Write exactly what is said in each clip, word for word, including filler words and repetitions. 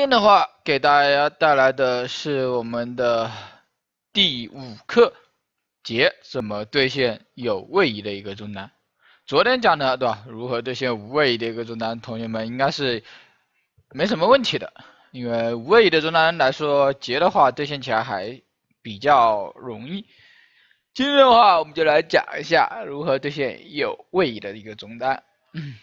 天的话，给大家带来的是我们的第五课，劫怎么兑现有位移的一个中单。昨天讲的对吧？如何兑现无位移的一个中单，同学们应该是没什么问题的，因为无位移的中单来说，劫的话兑现起来还比较容易。今天的话，我们就来讲一下如何兑现有位移的一个中单。嗯、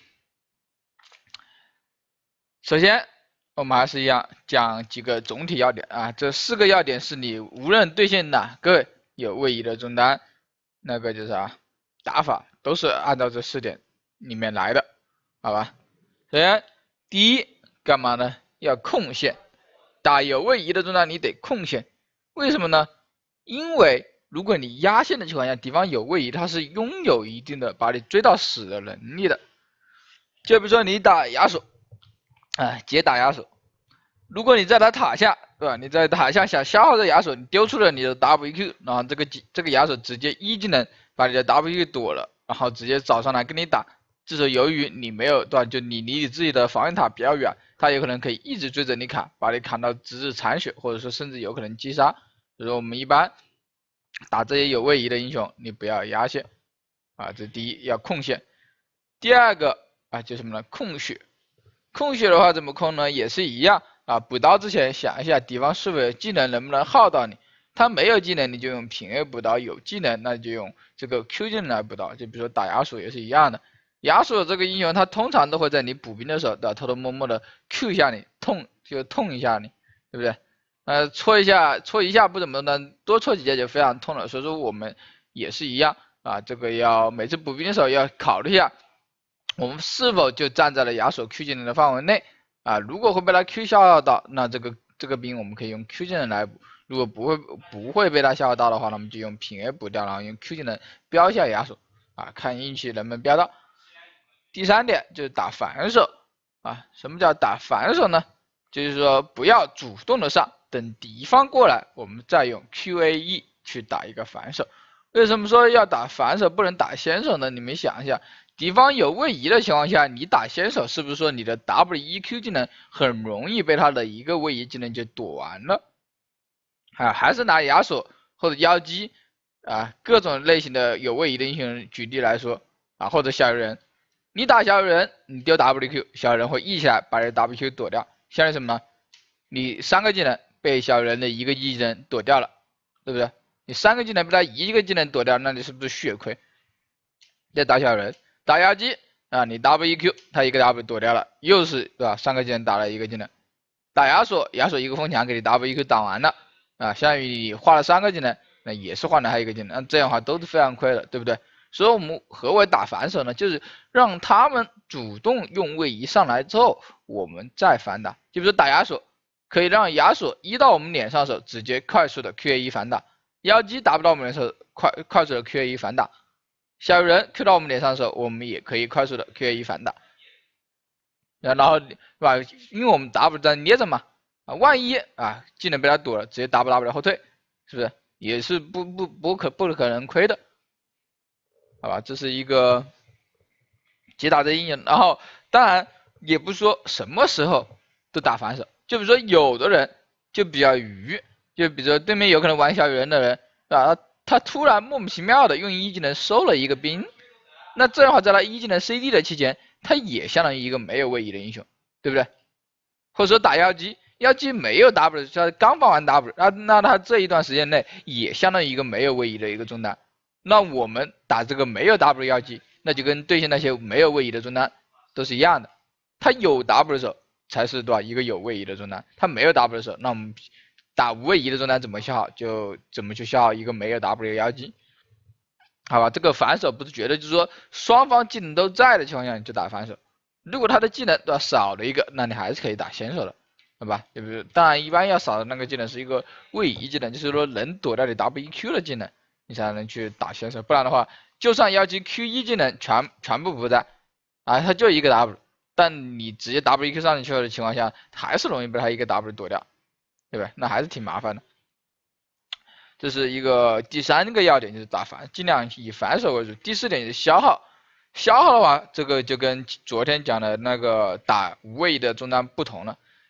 首先。我们还是一样讲几个总体要点啊，这四个要点是你无论兑现哪个有位移的中单，那个就是啥打法都是按照这四点里面来的，好吧？首先第一干嘛呢？要控线，打有位移的中单你得控线，为什么呢？因为如果你压线的情况下，敌方有位移，它是拥有一定的把你追到死的能力的。就比如说你打亚索。啊，劫打亚索，如果你在他塔下，对吧？你在塔下想消耗这亚索，你丢出了你的 W Q， 然后这个这个亚索直接一技能把你的 W Q 躲了，然后直接找上来跟你打。这时候由于你没有，对吧？就你离你自己的防御塔比较远，他有可能可以一直追着你砍，把你砍到直至残血，或者说甚至有可能击杀。所以说我们一般打这些有位移的英雄，你不要压线啊，这第一要控线。第二个啊，就什么呢？控血。控血的话怎么控呢？也是一样啊，补刀之前想一下敌方是否有技能能不能耗到你，他没有技能你就用平 A 补刀，有技能那就用这个 Q 技能来补刀，就比如说打亚索也是一样的，亚索这个英雄他通常都会在你补兵的时候对吧，偷偷摸摸的 Q 一下你，痛就痛一下你，对不对？呃，戳一下戳一下不怎么能多戳几下就非常痛了，所以说我们也是一样啊，这个要每次补兵的时候要考虑一下。我们是否就站在了亚索 Q 技能的范围内啊？如果会被他 Q 消耗到，那这个这个兵我们可以用 Q 技能来补；如果不会不会被他消耗到的话，那我们就用平 A 补掉，然后用 Q 技能标一下亚索啊，看运气能不能标到。第三点就是打反手啊，什么叫打反手呢？就是说不要主动的上，等敌方过来，我们再用 Q A E 去打一个反手。为什么说要打反手不能打先手呢？你们想一下。敌方有位移的情况下，你打先手是不是说你的 W E Q 技能很容易被他的一个位移技能就躲完了？啊，还是拿亚索或者妖姬啊各种类型的有位移的英雄举例来说啊，或者小人，你打小人，你丢 W Q， 小人会 E 起来把你的 W Q 躲掉，相当于什么呢？你三个技能被小人的一个 E 技能躲掉了，对不对？你三个技能被他一个技能躲掉，那你是不是血亏？再打小人。打妖姬啊，你 W E Q 他一个 W 躲掉了，又是对吧？三个技能打了一个技能。打亚索，亚索一个风墙给你 W E Q 挡完了啊，相当于你花了三个技能，那也是换了还一个技能，那这样的话都是非常亏的，对不对？所以我们何为打反手呢？就是让他们主动用位移上来之后，我们再反打。就比如说打亚索，可以让亚索一到我们脸上的时候直接快速的 Q A 一反打，妖姬打不到我们的时候快快速的 Q A 一反打。小人 Q 到我们脸上的时候，我们也可以快速的 Q A 一反打，然后是吧？因为我们 W 在捏着嘛，啊，万一啊技能被他躲了，直接 W W 后退，是不是也是不不不可不可能亏的？好吧，这是一个击打这英雄，然后当然也不是说什么时候都打反手，就比如说有的人就比较愚，就比如说对面有可能玩小人的人，啊。他突然莫名其妙的用一技能收了一个兵，那这样的话，在他一技能 C D 的期间，他也相当于一个没有位移的英雄，对不对？或者说打妖姬，妖姬没有 W， 他刚放完 W， 那那他这一段时间内也相当于一个没有位移的一个中单。那我们打这个没有 W 妖姬，那就跟对线那些没有位移的中单都是一样的。他有 W 的时候才是对吧？一个有位移的中单，他没有 W 的时候，那我们。打无位移的中单怎么消耗就怎么去消耗一个没有 W 的妖姬，好吧？这个反手不是绝对，就是说双方技能都在的情况下你就打反手，如果他的技能对吧少了一个，那你还是可以打先手的，好吧？就比如当然一般要少的那个技能是一个位移技能，就是说能躲掉你 W E Q 的技能，你才能去打先手，不然的话，就算妖姬 Q 一技能全全部不在啊，他就一个 W， 但你直接 W E Q 上去的情况下，还是容易被他一个 W 躲掉。对吧？那还是挺麻烦的。这是一个第三个要点，就是打反，尽量以反手为主。第四点是消耗，消耗的话，这个就跟昨天讲的那个打无位移的中单不同了。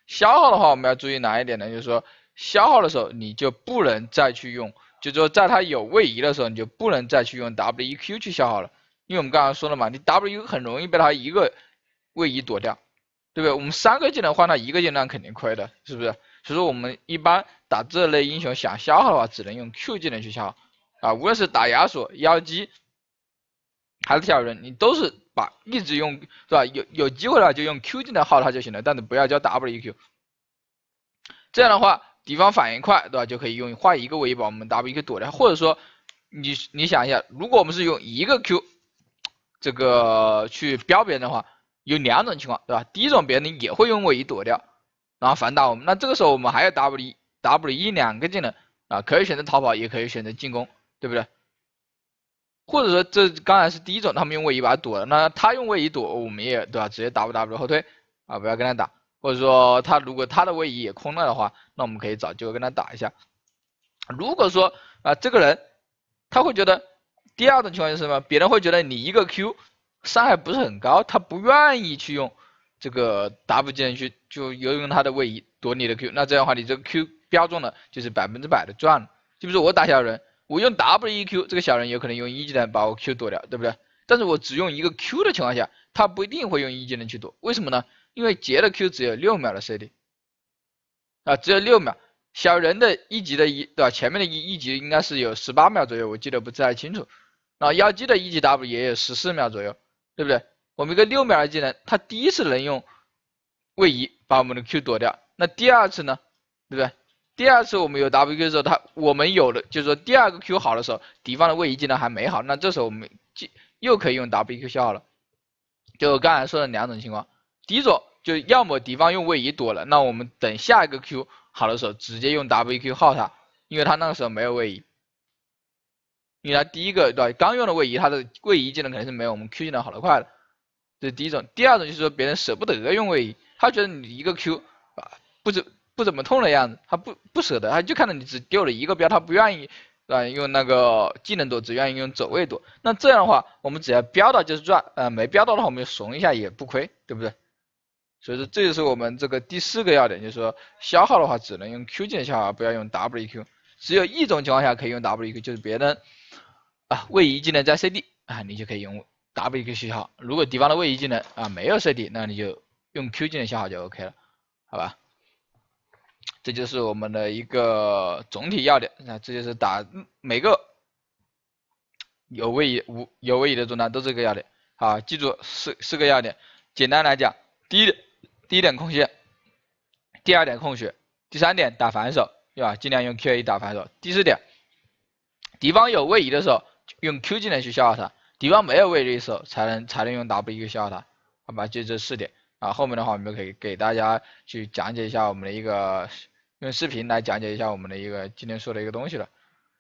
消耗的话，我们要注意哪一点呢？就是说消耗的时候，你就不能再去用，就是说在它有位移的时候，你就不能再去用 W E Q 去消耗了，因为我们刚刚说了嘛，你 W 很容易被它一个位移躲掉，对不对？我们三个技能换它一个技能肯定亏的，是不是？所以说我们一般打这类英雄想消耗的话，只能用 Q 技能去消耗啊，无论是打亚索、妖姬还是小人，你都是把一直用，是吧？有有机会的话就用 Q 技能耗它就行了，但是不要叫 W E Q。这样的话，敌方反应快，对吧？就可以用换一个位移把我们 W E Q 躲掉，或者说你你想一下，如果我们是用一个 Q 这个去标别人的话，有两种情况，对吧？第一种别人也会用位移躲掉，然后反打我们，那这个时候我们还有 W W 一两个技能啊，可以选择逃跑，也可以选择进攻，对不对？或者说这刚才是第一种，他们用位移把它躲了，那他用位移躲，我们也对吧？直接 W W 后退啊，不要跟他打。或者说他如果他的位移也空了的话，那我们可以找机会跟他打一下。如果说啊这个人他会觉得第二种情况是什么？别人会觉得你一个 Q 伤害不是很高，他不愿意去用这个 W 技能去就用他的位移躲你的 Q， 那这样的话你这个 Q 标中了就是百分之百的赚了。就比如说我打小人，我用 W E Q， 这个小人有可能用一技能把我 Q 躲掉，对不对？但是我只用一个 Q 的情况下，他不一定会用一技能去躲，为什么呢？因为杰的 Q 只有六秒的 C D 啊，只有六秒。小人的一级的一对吧？前面的一一级应该是有十八秒左右，我记得不太清楚。然后妖姬的一级 W 也有十四秒左右，对不对？我们一个六秒的技能，他第一次能用位移把我们的 Q 躲掉，那第二次呢，对不对？第二次我们有 W Q 的时候，他我们有了，就是说第二个 Q 好的时候，敌方的位移技能还没好，那这时候我们又可以用 W Q 消耗了。就我刚才说的两种情况，第一种就要么敌方用位移躲了，那我们等下一个 Q 好的时候直接用 W Q 耗他，因为他那个时候没有位移。因为他第一个对刚用的位移，他的位移技能肯定是没有我们 Q 技能好得快的，这是第一种。第二种就是说别人舍不得用位移，他觉得你一个 Q 啊不怎不怎么痛的样子，他不不舍得，他就看到你只丢了一个标，他不愿意啊用那个技能躲，只愿意用走位躲。那这样的话，我们只要标到就是赚，呃没标到的话我们就怂一下也不亏，对不对？所以说这就是我们这个第四个要点，就是说消耗的话只能用 Q 技能消耗，不要用 W Q。只有一种情况下可以用 W Q， 就是别人啊位移技能在 C D 啊，你就可以用 W Q 消耗。如果敌方的位移技能啊没有 C D， 那你就用 Q 技能消耗就 OK 了，好吧？这就是我们的一个总体要点。那这就是打每个有位移无有位移的中单都是这个要点。好，记住四四个要点。简单来讲，第一点第一点控线，第二点控血，第三点打反手，对吧？尽量用 Q A 打反手。第四点，敌方有位移的时候用 Q 技能去消耗它，敌方没有位移的时候才能才能用 W 去消耗它，好吧？就这四点啊。后面的话我们可以给大家去讲解一下我们的一个用视频来讲解一下我们的一个今天说的一个东西了。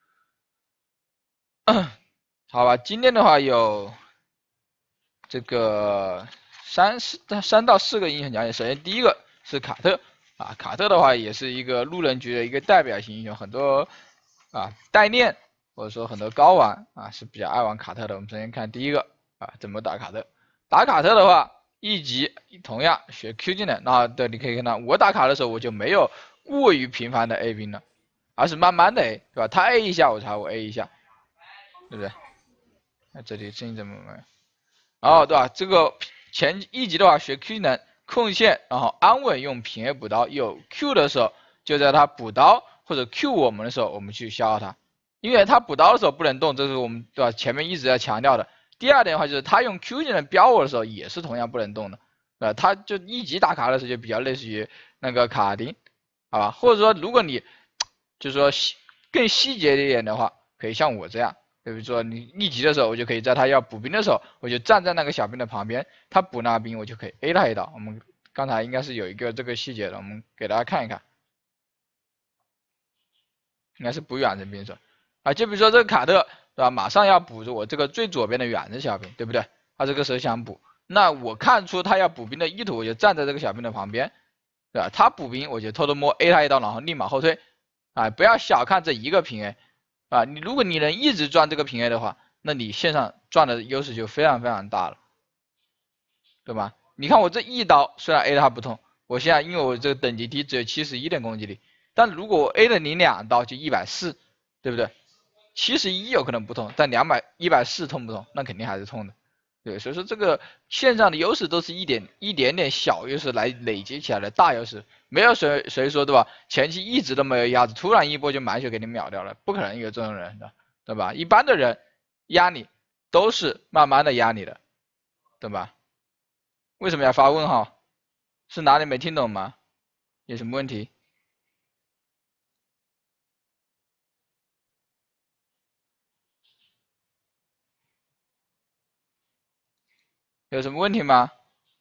好吧，今天的话有这个三四三到四个英雄讲解。首先第一个是卡特啊，卡特的话也是一个路人局的一个代表性英雄，很多啊代练或者说很多高玩啊是比较爱玩卡特的。我们首先看第一个啊怎么打卡特。打卡特的话，一级同样学 Q 技能，那对你可以看到我打卡的时候我就没有过于频繁的 A 兵了，而是慢慢的 A， 对吧？他 A 一下我才会 A 一下，对不对？那这里声音怎么没有？哦，对吧？这个前一级的话学 Q 技能控线，然后安稳用平 A 补刀，有 Q 的时候就在他补刀或者 Q 我们的时候，我们去消耗他，因为他补刀的时候不能动，这是我们对吧？前面一直在强调的。第二点的话就是他用 Q 技能标我的时候也是同样不能动的，呃，他就一级打卡的时候就比较类似于那个卡丁，好吧？或者说如果你就是说更细节一点的话，可以像我这样。比如说你一级的时候，我就可以在他要补兵的时候，我就站在那个小兵的旁边，他补那个兵，我就可以 A 他一刀。我们刚才应该是有一个这个细节的，我们给大家看一看，应该是补远程兵手啊。就比如说这个卡特，对吧？马上要补着我这个最左边的远程小兵，对不对？他这个时候想补，那我看出他要补兵的意图，我就站在这个小兵的旁边，对吧？他补兵，我就偷偷摸 A 他一刀，然后立马后退，啊，不要小看这一个平 A。啊，你如果你能一直赚这个平 A 的话，那你线上赚的优势就非常非常大了，对吧？你看我这一刀虽然 A 他不痛， 我现在因为我这个等级低，只有七十一点攻击力，但如果我 A 了你两刀就一百四，对不对？七十一有可能不痛，但两百一百四痛不痛？那肯定还是痛的。对，所以说这个线上的优势都是一点一点点小优势来累积起来的大优势，没有谁谁说对吧？前期一直都没有压制，突然一波就满血给你秒掉了，不可能有这种人的，对吧？一般的人压你都是慢慢的压你的，对吧？为什么要发问号？是哪里没听懂吗？有什么问题？有什么问题吗？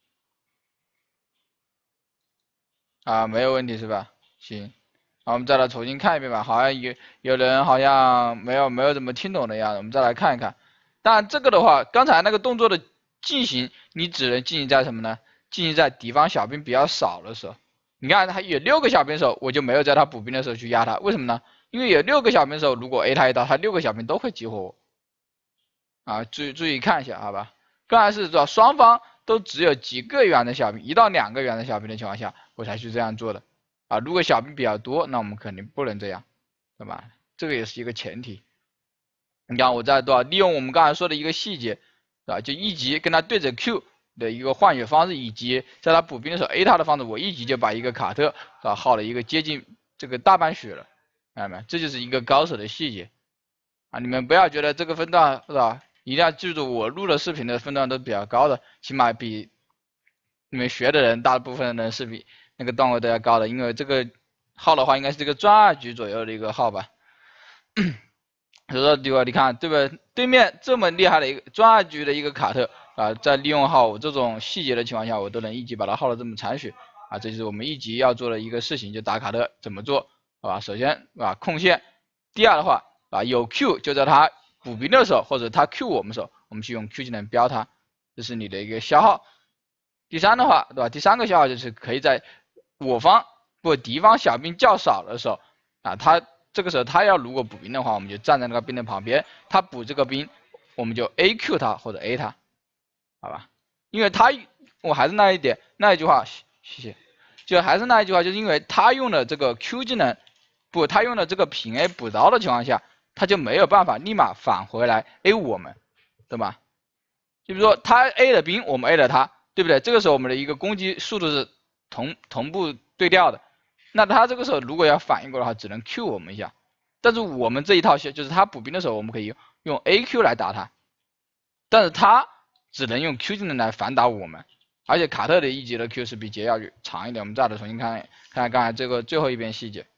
啊，没有问题是吧？行，好，我们再来重新看一遍吧。好像有有人好像没有没有怎么听懂的样子，我们再来看一看。当然这个的话，刚才那个动作的进行，你只能进行在什么呢？进行在敌方小兵比较少的时候。你看他有六个小兵的时候，我就没有在他补兵的时候去压他，为什么呢？因为有六个小兵的时候，如果 A 他一刀，他六个小兵都会激活我。啊，注意注意看一下，好吧？刚才是说双方都只有几个圆的小兵，一到两个圆的小兵的情况下，我才去这样做的。啊，如果小兵比较多，那我们肯定不能这样，对吧？这个也是一个前提。你看我在多少利用我们刚才说的一个细节，对吧？就一级跟他对着 Q 的一个换血方式，以及在他补兵的时候 A 他的方式，我一级就把一个卡特啊耗了一个接近这个大半血了，看到没？这就是一个高手的细节啊！你们不要觉得这个分段是吧？一定要记住，我录的视频的分段都比较高的，起码比你们学的人大部分人是比那个段位都要高的，因为这个号的话应该是这个专二局左右的一个号吧。所以说，对吧？你看，对不对？对面这么厉害的一个专二局的一个卡特啊，在利用好我这种细节的情况下，我都能一级把他耗了这么残血啊，这就是我们一级要做的一个事情，就打卡特怎么做，好吧？首先啊，控线，第二的话啊，有 Q 就在他补兵的时候，或者他 Q 我们的时候，我们去用 Q 技能标他，这是你的一个消耗。第三的话，对吧？第三个消耗就是可以在我方不敌方小兵较少的时候啊，他这个时候他要如果补兵的话，我们就站在那个兵的旁边，他补这个兵，我们就 A Q 他或者 A 他，好吧？因为他我还是那一点那一句话，谢谢，就还是那一句话，就是因为他用的这个 Q 技能，不，他用的这个平 A 补刀的情况下，他就没有办法立马返回来 A 我们，对吧？就比如说他 A 了兵，我们 A 了他。对不对？这个时候我们的一个攻击速度是同同步对调的，那他这个时候如果要反应过来的话，只能 Q 我们一下。但是我们这一套就是他补兵的时候，我们可以用用 A Q 来打他，但是他只能用 Q 技能来反打我们。而且卡特的一级的 Q 是比杰要长一点。我们再来重新看看刚才这个最后一遍细节，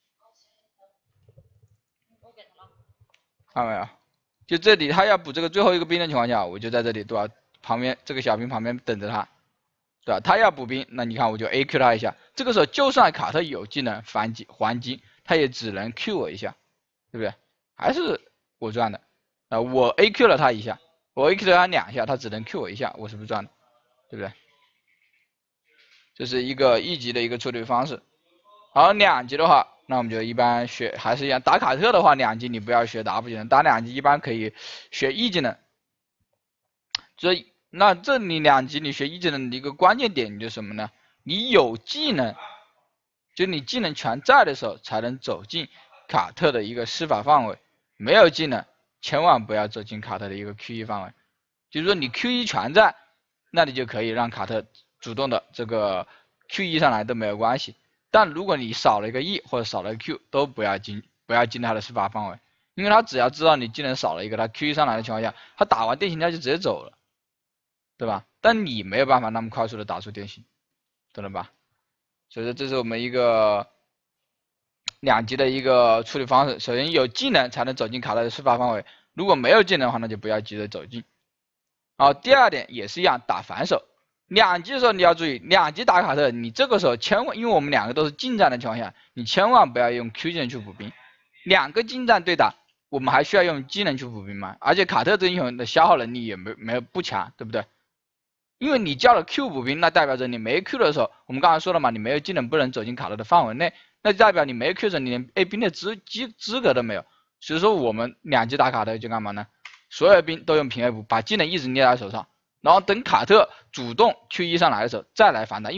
看到没有？就这里他要补这个最后一个兵的情况下，我就在这里对吧？旁边这个小兵旁边等着他，对吧？他要补兵，那你看我就 A Q 他一下。这个时候就算卡特有技能反击还击，他也只能 Q 我一下，对不对？还是我赚的啊！我 A Q 了他一下，我 A Q 了他两下，他只能 Q 我一下，我是不是赚的？对不对？这是一个一级的一个处理方式。好，两级的话，那我们就一般学还是一样，打卡特的话，两级你不要学 W 技能，打两级一般可以学 E 技能。所以，那这里两级你学一技能的一个关键点就是什么呢？你有技能，就你技能全在的时候，才能走进卡特的一个施法范围。没有技能，千万不要走进卡特的一个 Q 一范围。就是说你 Q 一全在，那你就可以让卡特主动的这个 Q 一上来都没有关系。但如果你少了一个 E 或者少了一个 Q，都不要进，不要进他的施法范围，因为他只要知道你技能少了一个，他 Q 一上来的情况下，他打完电刑他就直接走了。对吧？但你没有办法那么快速的打出电刑，懂了吧？所以说这是我们一个两级的一个处理方式。首先有技能才能走进卡特的施法范围，如果没有技能的话，那就不要急着走进。好，第二点也是一样，打反手。两级的时候你要注意，两级打卡特，你这个时候千万，因为我们两个都是近战的情况下，你千万不要用 Q 技能去补兵。两个近战对打，我们还需要用技能去补兵吗？而且卡特这英雄的消耗能力也没没有不强，对不对？因为你叫了 Q 补兵，那代表着你没 Q 的时候，我们刚才说了嘛，你没有技能不能走进卡特的范围内，那就代表你没 Q 的时候，你连 A 兵的资资资格都没有。所以说我们两级打卡特就干嘛呢？所有兵都用平 A 补，把技能一直捏在手上，然后等卡特主动 Q 一上来的时候再来反打，因为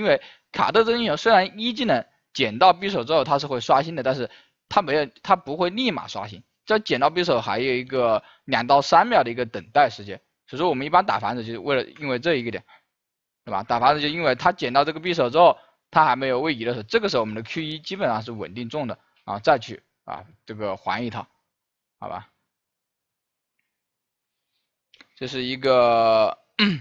卡特这个英雄虽然一技能捡到匕首之后它是会刷新的，但是它没有，它不会立马刷新。这捡到匕首还有一个两到三秒的一个等待时间，所以说我们一般打反子就是为了因为这一个点，对吧？打反子就因为他捡到这个匕首之后，他还没有位移的时候，这个时候我们的 Q 一基本上是稳定中的，然后再去啊这个还一套，好吧？这是一个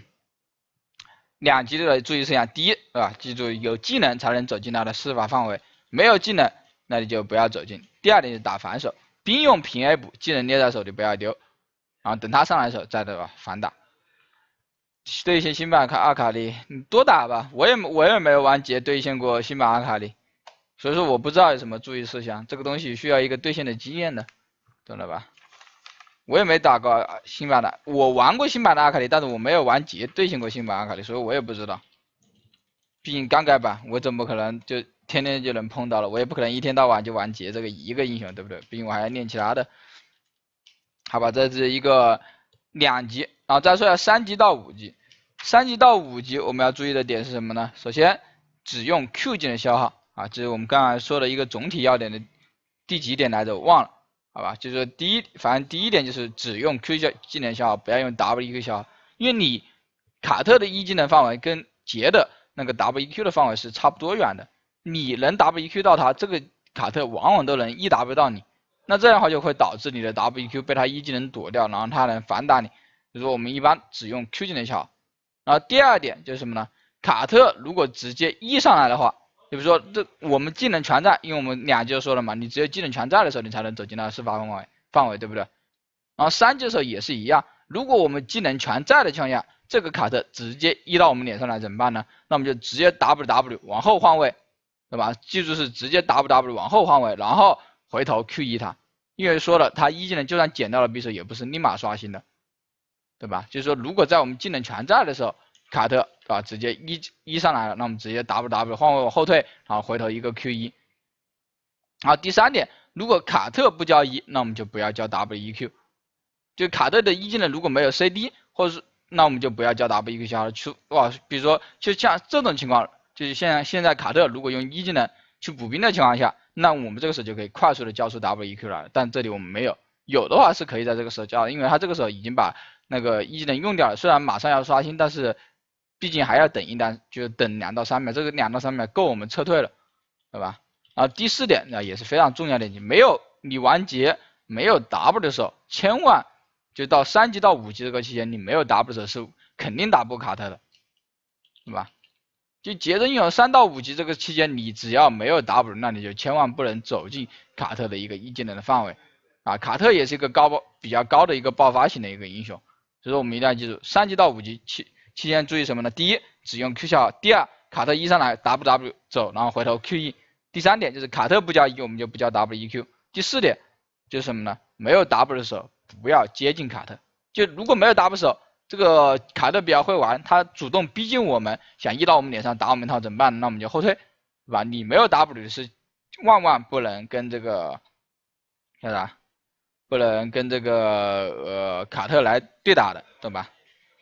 两级的注意事项，第一啊，记住有技能才能走进他的施法范围，没有技能那你就不要走进。第二点是打反手。兵用平 A 补，技能捏在手里不要丢，然后等他上来的时候再对吧反打。对线新版卡阿卡丽，你多打吧，我也我也没有玩杰对线过新版阿卡丽，所以说我不知道有什么注意事项，这个东西需要一个对线的经验的，懂了吧？我也没打过新版的，我玩过新版的阿卡丽，但是我没有玩杰对线过新版阿卡丽，所以我也不知道。毕竟刚改版，我怎么可能就天天就能碰到了？我也不可能一天到晚就玩杰这个一个英雄，对不对？毕竟我还要练其他的。好吧，这是一个两级，然后再说下三级到五级。三级到五级我们要注意的点是什么呢？首先，只用 Q 技能消耗啊，这是我们刚才说的一个总体要点的第几点来着？我忘了，好吧？就是第一，反正第一点就是只用 Q 技能消耗，不要用 W E Q 消耗，因为你卡特的一技能范围跟杰的那个 W E Q 的范围是差不多远的，你能 W E Q 到他，这个卡特往往都能 E W 到你。那这样的话就会导致你的 W E Q 被他一技能躲掉，然后他能反打你。所以说我们一般只用 Q 技能消耗。然后第二点就是什么呢？卡特如果直接一上来的话，比如说这我们技能全在，因为我们两级就说了嘛，你只有技能全在的时候，你才能走进他的施法范围范围，对不对？然后三级的时候也是一样，如果我们技能全在的情况下，这个卡特直接一到我们脸上来怎么办呢？那我们就直接 W W 往后换位，对吧？记住是直接 W W 往后换位，然后回头 Q 一他。因为说了，他一技能就算捡到了匕首，也不是立马刷新的，对吧？就是说，如果在我们技能全在的时候，卡特啊直接一一上来了，那我们直接 W W 换位往后退，然后回头一个 Q 一。然后第三点，如果卡特不交一，那我们就不要交 W E Q。就卡特的一技能如果没有 C D， 或者是那我们就不要交 W E Q 消耗了。出哇，比如说就像这种情况，就是现在现在卡特如果用一技能去补兵的情况下，那我们这个时候就可以快速的交出 W E Q 来了。但这里我们没有，有的话是可以在这个时候交的，因为他这个时候已经把那个一技能用掉了，虽然马上要刷新，但是毕竟还要等一单，就等两到三秒，这个两到三秒够我们撤退了，对吧？然后第四点那也是非常重要的，你没有你完结没有 W 的时候，千万就到三级到五级这个期间，你没有 W 的时候是肯定打不卡特的，对吧？就杰真英雄三到五级这个期间，你只要没有 W， 那你就千万不能走进卡特的一个一技能的范围啊。卡特也是一个高爆比较高的一个爆发型的一个英雄，所以说我们一定要记住，三级到五级期期间注意什么呢？第一，只用 Q 消耗；第二，卡特一上来 W W 走，然后回头 Q 一；第三点就是卡特不交一，我们就不交 W E Q；第四点就是什么呢？没有 W 的时候不要接近卡特，就如果没有 W 的时候。这个卡特比较会玩，他主动逼近我们，想一到我们脸上打我们一套怎么办？那我们就后退，对吧？你没有 W 是万万不能跟这个叫啥？不能跟这个呃卡特来对打的，懂吧？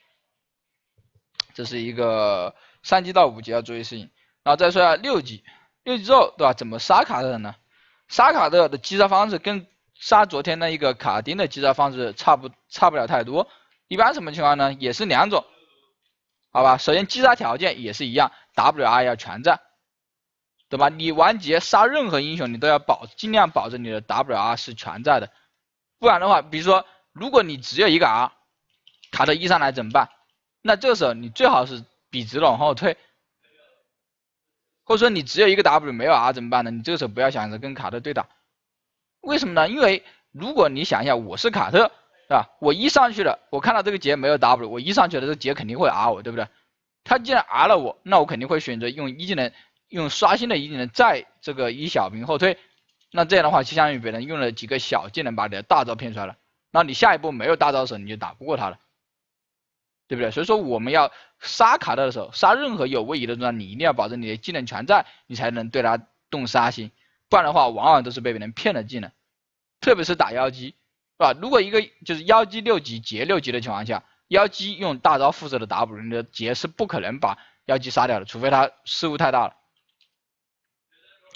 这是一个三级到五级要注意事情。然后再说下六级，六级之后对吧？怎么杀卡特呢？杀卡特的击杀方式跟杀昨天那一个卡丁的击杀方式差不差不了太多。一般什么情况呢？也是两种，好吧？首先击杀条件也是一样 ，W R 要全在，对吧？你完结杀任何英雄，你都要保尽量保证你的 W R 是全在的，不然的话，比如说如果你只有一个 R， 卡特一上来怎么办？那这个时候你最好是笔直的往后退，或者说你只有一个 W 没有 R 怎么办呢？你这个时候不要想着跟卡特对打，为什么呢？因为如果你想一下，我是卡特。是吧？我一上去了，我看到这个杰没有 W， 我一上去了，这个杰肯定会 R 我，对不对？他既然 R 了我，那我肯定会选择用一技能，用刷新的一技能再这个一小兵后退。那这样的话，就相当于别人用了几个小技能把你的大招骗出来了。那你下一步没有大招的时候，你就打不过他了，对不对？所以说我们要杀卡特的时候，杀任何有位移的中单，你一定要保证你的技能全在，你才能对他动杀心。不然的话，往往都是被别人骗了技能，特别是打妖姬。是吧？如果一个就是妖姬六级劫六级的情况下，妖姬用大招辐射的 W， 你的劫是不可能把妖姬杀掉的，除非他失误太大了。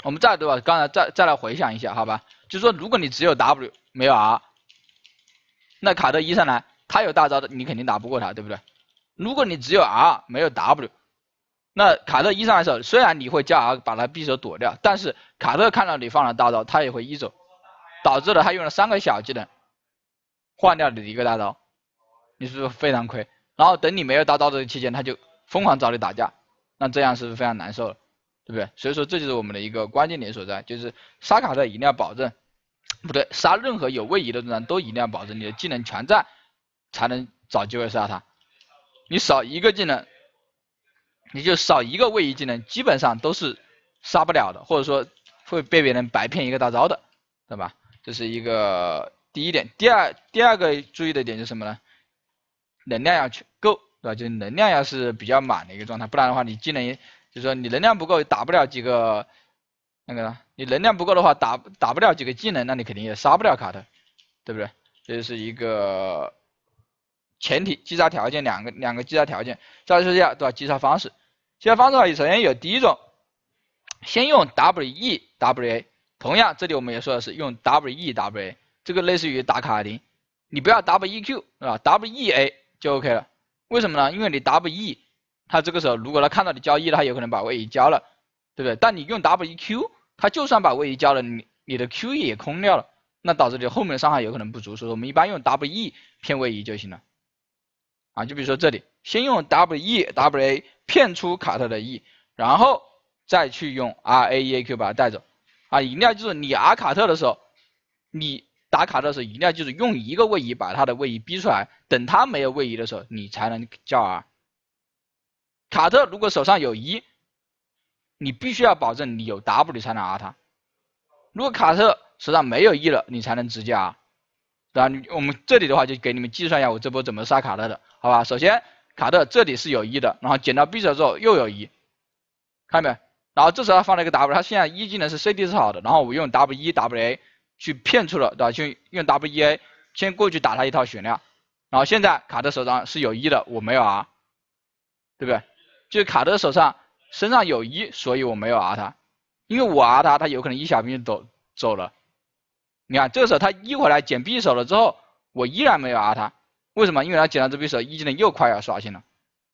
我们再对吧？刚才再再来回想一下，好吧？就是说，如果你只有 W 没有 R， 那卡特一上来，他有大招的，你肯定打不过他，对不对？如果你只有 R 没有 W， 那卡特一上来的时候，虽然你会叫 R 把他匕首躲掉，但是卡特看到你放了大招，他也会一走，导致了他用了三个小技能换掉你的一个大招，你是不是非常亏？然后等你没有大招的期间，他就疯狂找你打架，那这样是不是非常难受了？对不对？所以说这就是我们的一个关键点所在，就是杀卡特一定要保证，不对，杀任何有位移的中单都一定要保证你的技能全在，才能找机会杀他。你少一个技能，你就少一个位移技能，基本上都是杀不了的，或者说会被别人白骗一个大招的，对吧？这是一个第一点。第二第二个注意的点是什么呢？能量要够，对吧？就是能量要是比较满的一个状态，不然的话你技能。就是说你能量不够，打不了几个那个，你能量不够的话，打打不了几个技能，那你肯定也杀不了卡特，对不对？这是一个前提，击杀条件两个两个击杀条件，再说一下对吧？击杀方式，击杀方式的话，首先有第一种，先用 W E W A， 同样这里我们也说的是用 W E W A， 这个类似于打卡丁，你不要 W E Q 是吧 ？W E A 就 OK 了，为什么呢？因为你 W E。他这个时候，如果他看到你交一，他有可能把位移交了，对不对？但你用 W E Q， 他就算把位移交了，你你的 Q 也空掉了，那导致你后面的伤害有可能不足。所以说我们一般用 W E 骗位移就行了。啊，就比如说这里，先用 W E W A 骗出卡特的 E， 然后再去用 R A E A Q 把它带走。啊，一定要记住，你 R 卡特的时候，你打卡特的时候一定要记住用一个位移把他的位移逼出来，等他没有位移的时候，你才能叫 R。卡特如果手上有一，你必须要保证你有 W 才能 R 他。如果卡特手上没有一了，你才能直接 R。对吧？我们这里的话就给你们计算一下我这波怎么杀卡特的，好吧？首先卡特这里是有一的，然后捡到匕首之后又有一，看到没？然后这时候他放了一个 W， 他现在一技能是 C D 是好的，然后我用 W E W A 去骗出了，对吧？去用 W E A 先过去打他一套血量，然后现在卡特手上是有一的，我没有 R， 对不对？就是卡特手上身上有一，所以我没有 R 他，因为我 R 他，他有可能一小兵走走了。你看这个时候他一回来捡匕首了之后，我依然没有 R 他，为什么？因为他捡到这匕首，一技能又快要刷新了。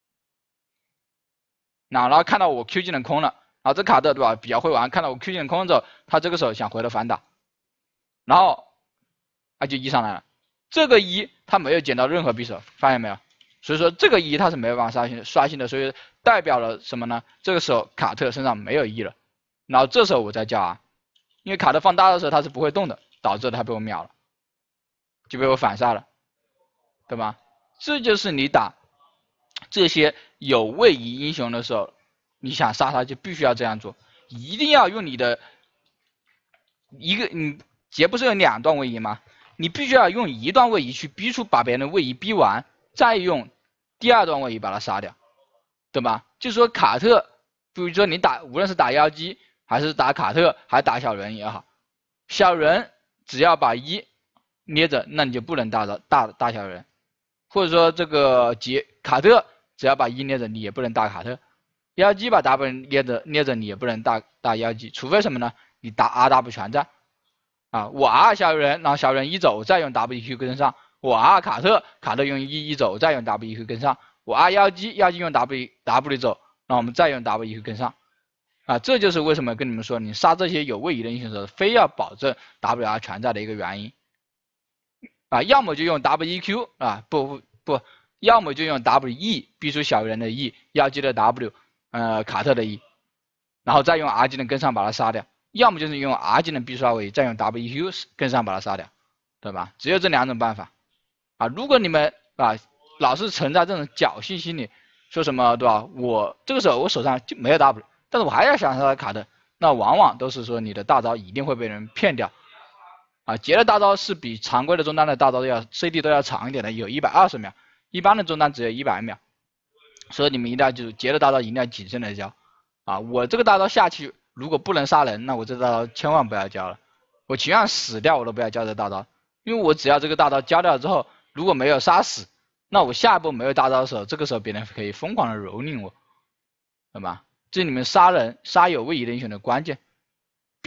那然后看到我 Q 技能空了，然后这卡特对吧，比较会玩，看到我 Q 技能空了之后，他这个时候想回头反打，然后他就一上来了，这个一他没有捡到任何匕首，发现没有？所以说这个一他是没有办法刷新刷新的，所以代表了什么呢？这个时候卡特身上没有一了，然后这时候我再叫 R， 因为卡特放大的时候他是不会动的，导致他被我秒了，就被我反杀了，对吧？这就是你打这些有位移英雄的时候，你想杀他就必须要这样做，一定要用你的一个你杰不是有两段位移吗？你必须要用一段位移去逼出把别人的位移逼完，再用第二段位移把他杀掉，对吧？就说卡特，比如说你打无论是打妖姬还是打卡特还是打小人也好，小人只要把一捏着，那你就不能打到大大小人，或者说这个杰卡特只要把一捏着，你也不能打卡特，妖姬把 W 捏着捏着，你也不能打打妖姬，除非什么呢？你打 R W 全在。啊，我 R 小人，然后小人一走，再用 W Q 跟上；我 R 卡特，卡特用一一走，再用 W Q 跟上；我 R 妖姬，妖姬用 W W 走，然后我们再用 W Q 跟上。啊，这就是为什么跟你们说，你杀这些有位移的英雄的时候，非要保证 W R 全在的一个原因。啊，要么就用 W E Q 啊，不不不，要么就用 W E 逼出小人的 E， 妖姬的 W， 呃，卡特的 E， 然后再用 R 技能跟上把他杀掉。要么就是用 R 技能必刷位移，再用 W E Q 跟上把它杀掉，对吧？只有这两种办法啊！如果你们啊老是存在这种侥幸心理，说什么对吧？我这个时候我手上就没有 W， 但是我还要想杀卡特，那往往都是说你的大招一定会被人骗掉啊！劫的大招是比常规的中单的大招要 C D 都要长一点的，有一百二十秒，一般的中单只有一百秒，所以你们一定要记住，劫的大招一定要谨慎的交啊！我这个大招下去。如果不能杀人，那我这大招千万不要交了，我情愿死掉我都不要交这大招，因为我只要这个大招交掉之后，如果没有杀死，那我下一步没有大招的时候，这个时候别人可以疯狂的蹂躏我，对吧？这是你们杀人杀有位移的英雄的关键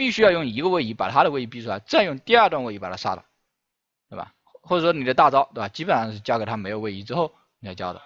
必须要用一个位移把他的位移逼出来，再用第二段位移把他杀了，对吧？或者说你的大招，对吧？基本上是交给他没有位移之后你才交的。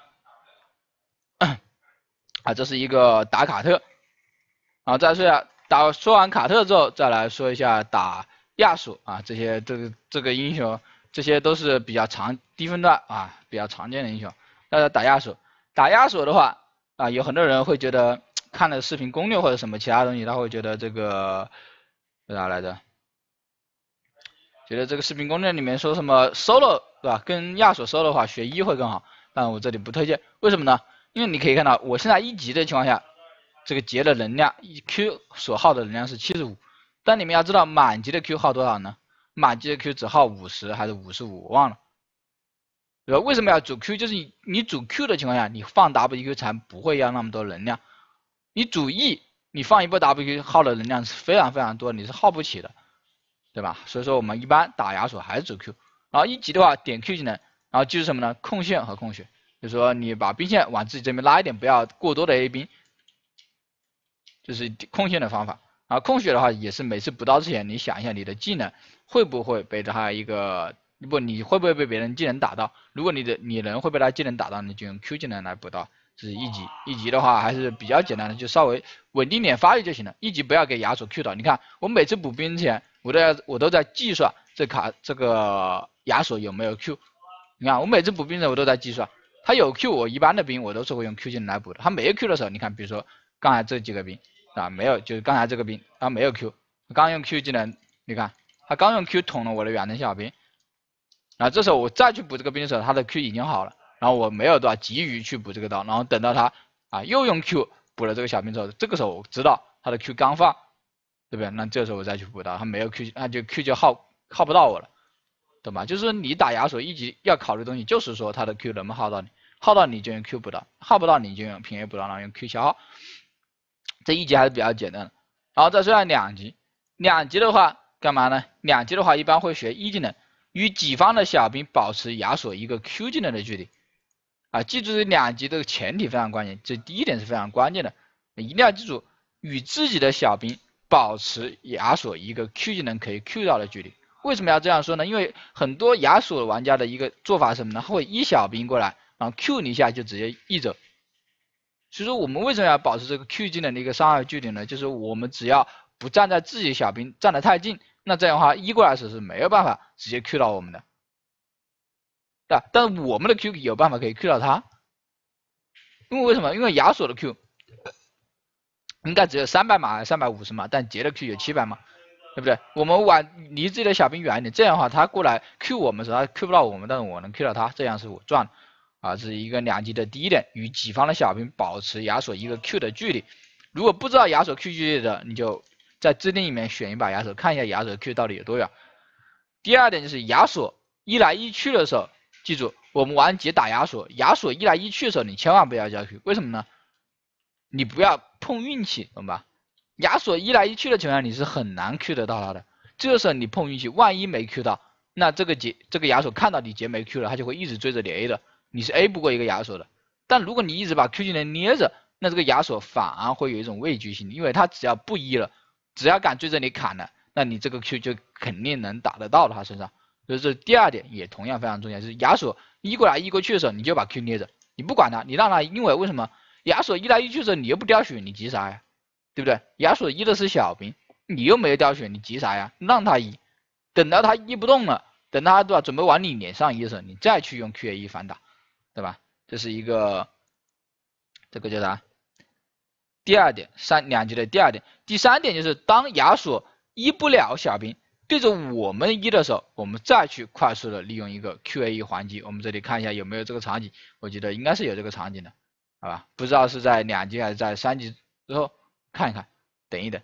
啊，这是一个打卡特。然后再说下打说完卡特之后，再来说一下打亚索啊，这些这个这个英雄，这些都是比较常低分段啊比较常见的英雄。那打亚索，打亚索的话啊，有很多人会觉得看了视频攻略或者什么其他东西，他会觉得这个叫啥来着？觉得这个视频攻略里面说什么 solo 对吧？跟亚索 solo 的话，学一会更好，但我这里不推荐。为什么呢？因为你可以看到，我现在一级的情况下，这个劫的能量 Q 所耗的能量是七十五，但你们要知道满级的 Q 耗多少呢？满级的 Q 只耗五十还是五十五，我忘了。对吧？为什么要主 Q？ 就是你你主 Q 的情况下，你放 W Q 才不会要那么多能量。你主 E， 你放一波 W Q 耗的能量是非常非常多，你是耗不起的，对吧？所以说我们一般打亚索还是主 Q。然后一级的话点 Q 技能，然后记住什么呢？控线和控血，就是说你把兵线往自己这边拉一点，不要过多的 A 兵，这是控线的方法。然后控血的话也是每次补刀之前，你想一下你的技能会不会被他一个不，你会不会被别人技能打到？如果你的你人会被他技能打到，你就用 Q 技能来补刀。这是一级，一级的话还是比较简单的，就稍微稳定点发育就行了。一级不要给亚索 Q 到。你看我每次补兵之前，我都要我都在计算这卡这个亚索有没有 Q。你看我每次补兵的我都在计算，他有 Q 我一般的兵我都是会用 Q 技能来补的。他没有 Q 的时候，你看比如说刚才这几个兵啊没有，就是刚才这个兵他没有 Q， 刚用 Q 技能，你看他刚用 Q 捅了我的远程小兵。然后这时候我再去补这个兵的时候，他的 Q 已经好了，然后我没有多少急于去补这个刀，然后等到他啊又用 Q 补了这个小兵之后，这个时候我知道他的 Q 刚放，对不对？那这时候我再去补刀，他没有 Q， 那就 Q 就耗耗不到我了，懂吧？就是说你打亚索一级要考虑的东西，就是说他的 Q 能不能耗到你，耗到你就用 Q 补刀，耗不到你就用平 A 补刀，然后用 Q 消耗。这一级还是比较简单的。然后再说下两级，两级的话干嘛呢？两级的话一般会学一技能。与己方的小兵保持亚索一个 Q 技能的距离，啊，记住这两级的前提非常关键，这第一点是非常关键的，一定要记住与自己的小兵保持亚索一个 Q 技能可以 Q 到的距离。为什么要这样说呢？因为很多亚索玩家的一个做法是什么呢？他会一小兵过来，然后 Q 你一下就直接 E 走。所以说我们为什么要保持这个 Q 技能的一个伤害距离呢？就是我们只要不站在自己小兵站得太近。那这样的话，一过来时是没有办法直接 Q 到我们的，对吧？但是我们的 Q 有办法可以 Q 到他，因为为什么？因为亚索的 Q 应该只有三百码还是三百五十码，但杰的 Q 有七百码，对不对？我们往离自己的小兵远一点，这样的话他过来 Q 我们时，他 Q 不到我们，但是我能 Q 到他，这样是我赚啊。这是一个两级的第一点，与己方的小兵保持亚索一个 Q 的距离。如果不知道亚索 Q 距离的，你就在制定里面选一把亚索，看一下亚索 Q 到底有多远。第二点就是亚索一来一去的时候，记住我们玩劫打亚索，亚索一来一去的时候，你千万不要交 Q， 为什么呢？你不要碰运气，懂吧？亚索一来一去的情况下，你是很难 Q 得到他的。这个时候你碰运气，万一没 Q 到，那这个劫这个亚索看到你劫没 Q 了，他就会一直追着你 A 的，你是 A 不过一个亚索的。但如果你一直把 Q 技能捏着，那这个亚索反而会有一种畏惧心理，因为他只要不 E 了，只要敢追着你砍了，那你这个 Q 就肯定能打得到他身上。所以这第二点也同样非常重要，就是亚索一过来一过去的时候，你就把 Q 捏着，你不管他，你让他，因为为什么亚索一来一去的时候你又不掉血，你急啥呀？对不对？亚索一的是小兵，你又没有掉血，你急啥呀？让他一，等到他一不动了，等他对吧，准备往你脸上一的时候，你再去用 Q A 一反打，对吧？这是一个这个叫啥？第二点，三两级的第二点，第三点就是当亚索一不了小兵对着我们一的时候，我们再去快速的利用一个 Q A 一还击。我们这里看一下有没有这个场景，我觉得应该是有这个场景的，好吧？不知道是在两级还是在三级之后，看一看，等一等。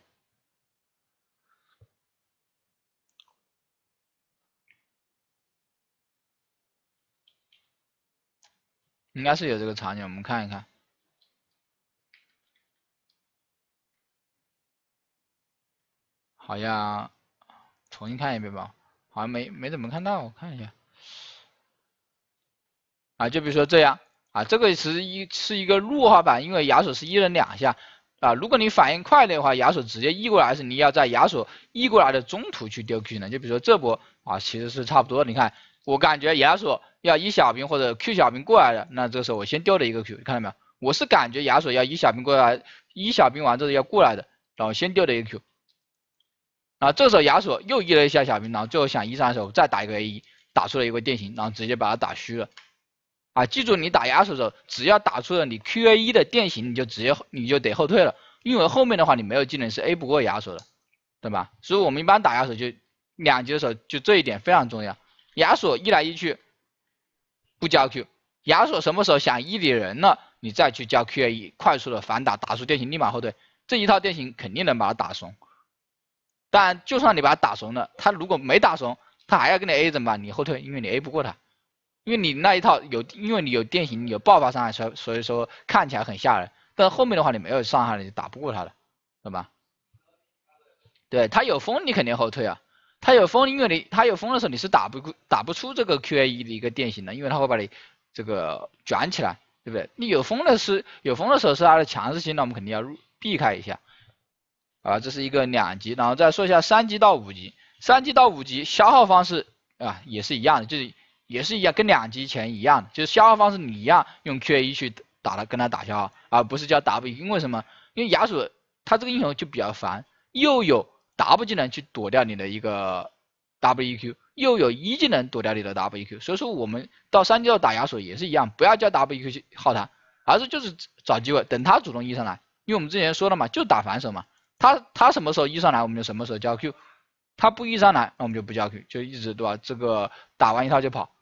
应该是有这个场景，我们看一看。好像重新看一遍吧，好像没没怎么看到，我看一下。啊，就比如说这样啊，这个是一是一个弱化版，因为亚索是一人两下， 啊，如果你反应快的话，亚索直接 E 过来，还是你要在亚索 E 过来的中途去丢 Q 技能？就比如说这波啊，其实是差不多的。你看，我感觉亚索要 E 小兵或者 Q 小兵过来的，那这个时候我先丢了一个 Q， 看到没有？我是感觉亚索要 E 小兵过来 ，E 小兵完之后要过来的，然后先丢了一个 Q。啊，这时候亚索又 E 了一下小兵，然后最后想 E 上的时候再打一个 A 一，打出了一个电刑，然后直接把它打虚了。啊，记住你打亚索的时候，只要打出了你 Q A 一的电刑，你就直接你就得后退了，因为后面的话你没有技能是 A 不过亚索的，对吧？所以我们一般打亚索就两级的时候就这一点非常重要，亚索一来一去不交 Q， 亚索什么时候想 E 里人了，你再去交 Q A 一，快速的反打，打出电刑立马后退，这一套电刑肯定能把它打怂。但就算你把它打怂了，他如果没打怂，他还要跟你 A 怎么办？你后退，因为你 A 不过他。因为你那一套有，因为你有电刑，你有爆发伤害，所所以说看起来很吓人。但后面的话你没有伤害，你就打不过他了，对吧？对他有风，你肯定后退啊。他有风，因为你他有风的时候你是打不打不出这个 Q A 一的一个电刑的，因为他会把你这个卷起来，对不对？你有风的是有风的时候是他的强势性，那我们肯定要避开一下。啊，这是一个两级，然后再说一下三级到五级。三级到五级消耗方式啊也是一样的，就是。也是一样，跟两级前一样，就是消耗方式你一样用 Q A 一去打他，跟他打消耗，而不是叫 W。因为什么？因为亚索他这个英雄就比较烦，又有 W 技能去躲掉你的一个 W E Q， 又有 E 技能躲掉你的 W E Q。所以说我们到三级后打亚索也是一样，不要叫 W E Q 去耗他，而是就是找机会等他主动 E 上来。因为我们之前说了嘛，就打反手嘛，他他什么时候 E 上来，我们就什么时候交 Q。他不 E 上来，那我们就不交 Q， 就一直对吧？这个打完一套就跑。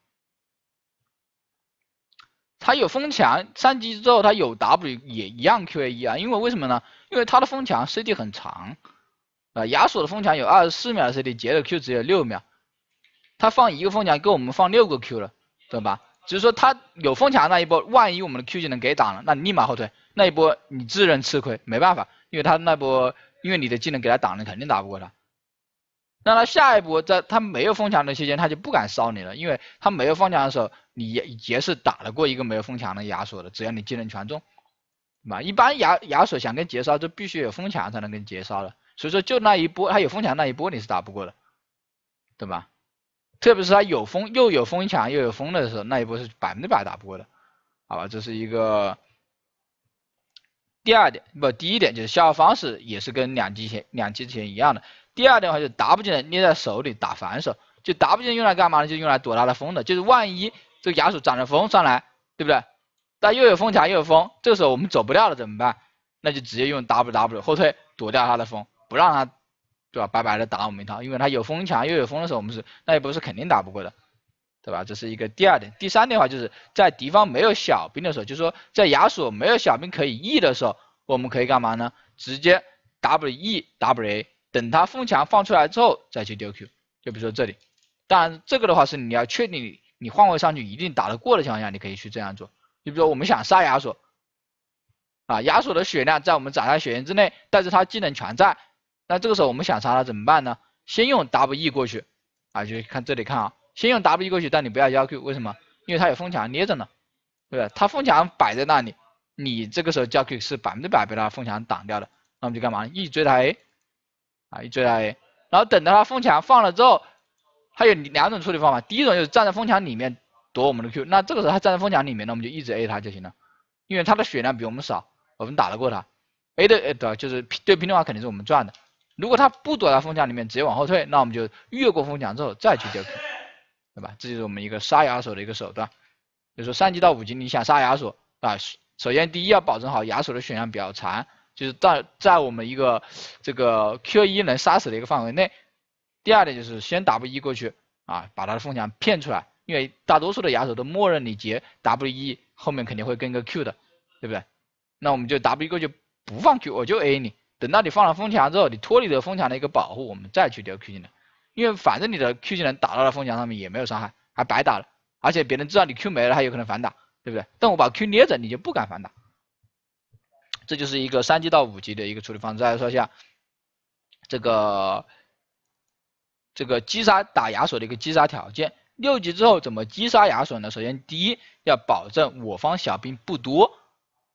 他有风墙，三级之后他有 W 也一样 Q A 一啊，因为为什么呢？因为他的风墙 C D 很长，啊、呃，亚索的风墙有二十四秒的 C D， 杰的 Q 只有六秒，他放一个风墙给我们放六个 Q 了，对吧？只是说他有风墙那一波，万一我们的 Q 技能给挡了，那你立马后退，那一波你自认吃亏，没办法，因为他那波因为你的技能给他挡了，肯定打不过他。那他下一步在他没有风墙的期间，他就不敢烧你了，因为他没有风墙的时候，你也也是打得过一个没有风墙的亚索的，只要你技能全中，对吧？一般亚亚索想跟杰烧，就必须有风墙才能跟杰烧了，所以说就那一波他有风墙那一波你是打不过的，对吧？特别是他有风又有风墙又有风的时候，那一波是百分之百打不过的，好吧？这是一个第二点，不，第一点就是消耗方式也是跟两级前两级前一样的。第二点的话就是 W 技能捏在手里打反手，就 W 技能用来干嘛呢？就用来躲他的风的，就是万一这个亚索长着风上来，对不对？但又有风墙又有风，这个时候我们走不掉了怎么办？那就直接用 W W 后退躲掉他的风，不让他对吧？白白的打我们一套，因为他有风墙又有风的时候，我们是那一波是肯定打不过的，对吧？这是一个第二点。第三点的话就是在敌方没有小兵的时候，就是说在亚索没有小兵可以 E 的时候，我们可以干嘛呢？直接 W E W A。等他风墙放出来之后再去丢 Q， 就比如说这里，当然这个的话是你要确定你换位上去一定打得过的情况下，你可以去这样做。就比如说我们想杀亚索，啊，亚索的血量在我们斩杀血源之内，但是他技能全在，那这个时候我们想杀他怎么办呢？先用 W E 过去，啊，就看这里看啊，先用 W E 过去，但你不要交 Q， 为什么？因为他有风墙捏着呢，对吧？他风墙摆在那里，你这个时候交 Q 是百分之百被他风墙挡掉的，那我们就干嘛？一追他 A。啊，一追他 A， 然后等到他风墙放了之后，还有两种处理方法。第一种就是站在风墙里面躲我们的 Q， 那这个时候他站在风墙里面，那我们就一直 A 他就行了，因为他的血量比我们少，我们打得过他。A 的呃对，就是对拼的话肯定是我们赚的。如果他不躲在风墙里面，直接往后退，那我们就越过风墙之后再去丢 Q， 对吧？这就是我们一个杀亚索的一个手段。就是说三级到五级你想杀亚索啊，首先第一要保证好亚索的血量比较残。就是在在我们一个这个 Q 一能杀死的一个范围内。第二点就是先 W 一过去啊，把他的风墙骗出来，因为大多数的亚索都默认你截 W 一后面肯定会跟个 Q 的，对不对？那我们就 W 一过去不放 Q， 我就 A 你，等到你放了风墙之后，你脱离了风墙的一个保护，我们再去丢 Q 技能，因为反正你的 Q 技能打到了风墙上面也没有伤害，还白打了，而且别人知道你 Q 没了，还有可能反打，对不对？但我把 Q 捏着，你就不敢反打。这就是一个三级到五级的一个处理方式。再来说一下这个这个击杀打亚索的一个击杀条件。六级之后怎么击杀亚索呢？首先第一要保证我方小兵不多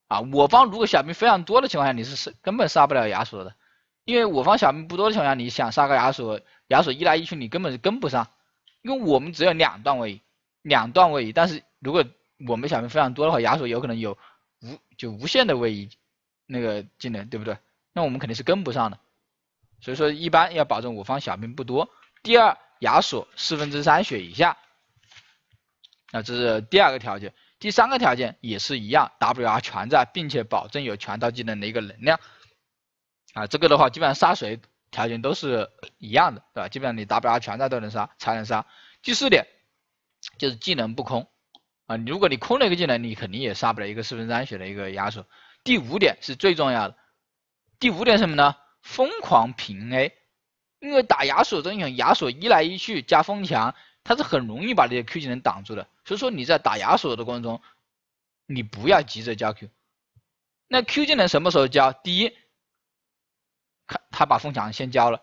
啊，我方如果小兵非常多的情况下，你是根本杀不了亚索的，因为我方小兵不多的情况下，你想杀个亚索，亚索一来一去你根本是跟不上，因为我们只有两段位移，两段位移，但是如果我们小兵非常多的话，亚索有可能有无就无限的位移那个技能，对不对？那我们肯定是跟不上的，所以说一般要保证我方小兵不多。第二，亚索四分之三血以下，那这是第二个条件。第三个条件也是一样 ，W R 全在，并且保证有全套技能的一个能量。啊，这个的话基本上杀谁条件都是一样的，对吧？基本上你 W R 全在都能杀，才能杀。第四点就是技能不空啊，如果你空了一个技能，你肯定也杀不了一个四分之三血的一个亚索。第五点是最重要的，第五点是什么呢？疯狂平 A， 因为打亚索这种亚索一来一去加风墙。它是很容易把这些 Q 技能挡住的，所以说你在打亚索的过程中，你不要急着交 Q。那 Q 技能什么时候交？第一，看他把风墙先交了；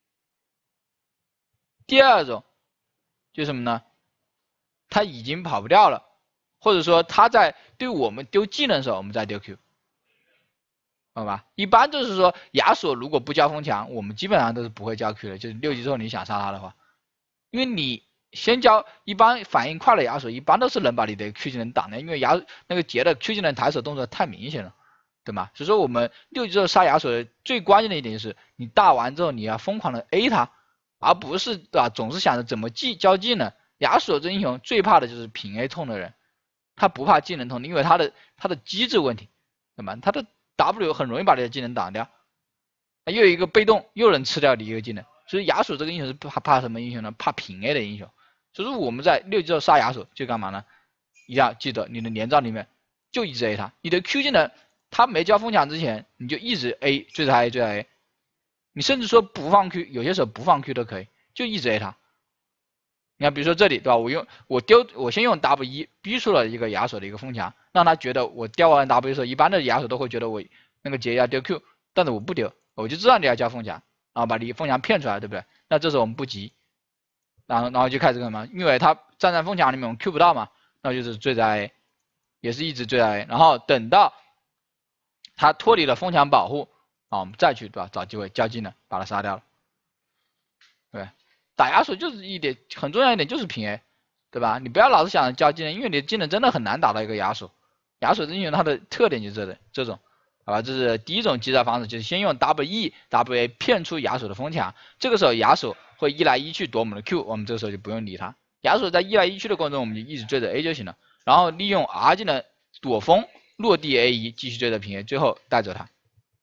第二种就是什么呢？他已经跑不掉了，或者说他在对我们丢技能的时候，我们再丢 Q， 好吧？一般就是说亚索如果不交风墙，我们基本上都是不会交 Q 的，就是六级之后你想杀他的话，因为你。先交一般反应快的亚索，一般都是能把你的 Q 技能挡的，因为亚那个杰的 Q 技能抬手动作太明显了，对吗？所以说我们六级之后杀亚索的最关键的一点就是，你大完之后你要疯狂的 A 他，而不是啊总是想着怎么技交技能。亚索这英雄最怕的就是平 A 痛的人，他不怕技能痛，因为他的他的机制问题，对吗？他的 W 很容易把这个技能挡掉，又有一个被动又能吃掉你一个技能，所以亚索这个英雄是怕怕什么英雄呢？怕平 A 的英雄。所以说我们在六级之后杀亚索就干嘛呢？一定要记得你的连招里面就一直 A 他，你的 Q 技能他没交风墙之前你就一直 A 追着他 A 追着 A， 你甚至说不放 Q， 有些时候不放 Q 都可以，就一直 A 他。你看比如说这里对吧？我用我丢我先用 W 一逼出了一个亚索的一个风墙，让他觉得我掉完 W 的时候，一般的亚索都会觉得我那个杰要丢 Q， 但是我不丢，我就知道你要交风墙，然后把你风墙骗出来，对不对？那这时候我们不急。然后，然后就开始干嘛？因为他站在风墙里面，我们 Q 不到嘛，那就是追着 A， 也是一直追着 A， 然后等到他脱离了风墙保护，啊，我们再去对吧？找机会交技能把他杀掉了。对，打亚索就是一点很重要一点就是平 A， 对吧？你不要老是想着交技能，因为你的技能真的很难打到一个亚索。亚索英雄它的特点就是这这种，好吧？这是第一种击杀方式，就是先用 W E W A 骗出亚索的风墙，这个时候亚索会一来一去躲我们的 Q， 我们这个时候就不用理他。亚索在一来一去的过程中，我们就一直追着 A 就行了，然后利用 R 技能躲风落地 A 一，继续追着平 A， 最后带走他。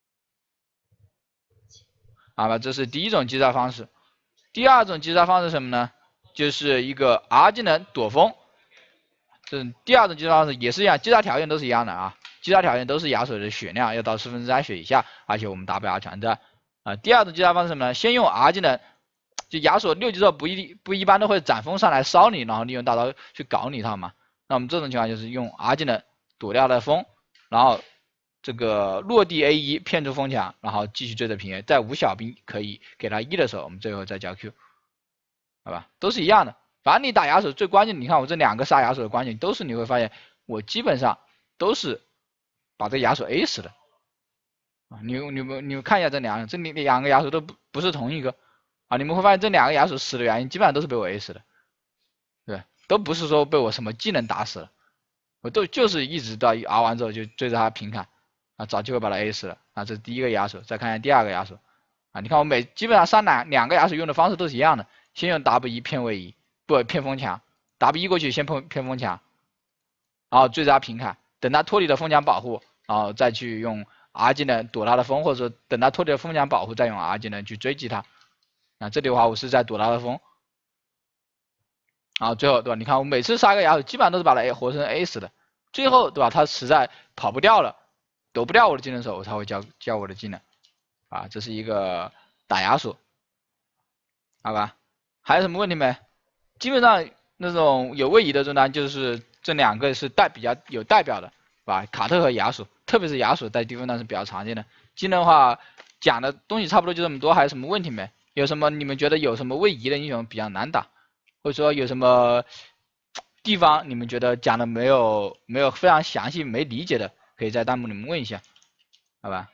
好吧，这是第一种击杀方式。第二种击杀方式是什么呢？就是一个 R 技能躲风，这第二种击杀方式也是一样，击杀条件都是一样的啊，击杀条件都是亚索的血量要到四分之三血以下，而且我们 W R 全在啊。第二种击杀方式是什么呢？先用 R 技能。就亚索六级之后不一不一般都会斩风上来烧你，然后利用大招去搞你一套嘛。那我们这种情况就是用 R 技能躲掉了风，然后这个落地 A 一骗出风墙，然后继续追着平 A， 在无小兵可以给他一的时候，我们最后再交 Q， 好吧？都是一样的。反正你打亚索最关键，你看我这两个杀亚索的关键都是你会发现，我基本上都是把这亚索 A 死的啊。你你们你们看一下这两个，这两个亚索都不不是同一个。啊，你们会发现这两个亚索死的原因基本上都是被我 A 死的，对，都不是说被我什么技能打死了，我都就是一直到 R 完之后就追着他平砍，啊，找机会把他 A 死了，啊，这是第一个亚索，再看一下第二个亚索，啊，你看我每基本上杀两两个亚索用的方式都是一样的，先用 W 一骗位移，不骗风墙 ，W 一过去先骗骗风墙，然后追着他平砍，等他脱离了风墙保护，然后再去用 R 技能躲他的风，或者说等他脱离了风墙保护再用 R 技能去追击他。啊，这里的话我是在躲他的风，然后最后对吧？你看我每次杀个亚索，基本上都是把他 A 活生 A 死的，最后对吧？他实在跑不掉了，躲不掉我的技能的时候，我才会交交我的技能，啊，这是一个打亚索，好吧？还有什么问题没？基本上那种有位移的中单就是这两个是代比较有代表的，是吧？卡特和亚索，特别是亚索在低分段是比较常见的。技能的话讲的东西差不多就这么多，还有什么问题没？有什么你们觉得有什么位移的英雄比较难打，或者说有什么地方你们觉得讲的没有没有非常详细没理解的， 可以在弹幕里面问一下，好吧？